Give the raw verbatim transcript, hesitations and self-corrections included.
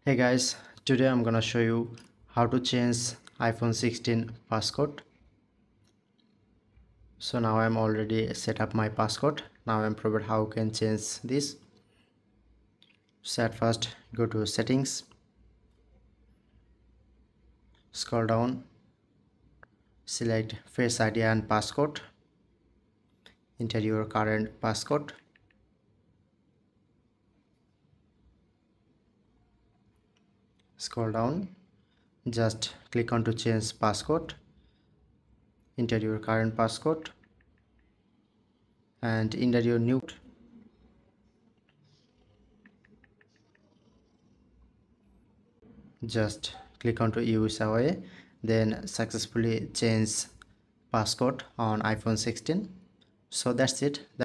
Hey guys, today I'm gonna show you how to change iPhone sixteen passcode. So now I'm already set up my passcode. Now I'm provide how you can change this. So at first go to settings, scroll down, select Face I D and passcode, enter your current passcode. Scroll down, just click on to change passcode, enter your current passcode and enter your new. Just click on to use away, then successfully change passcode on iPhone sixteen. So that's it.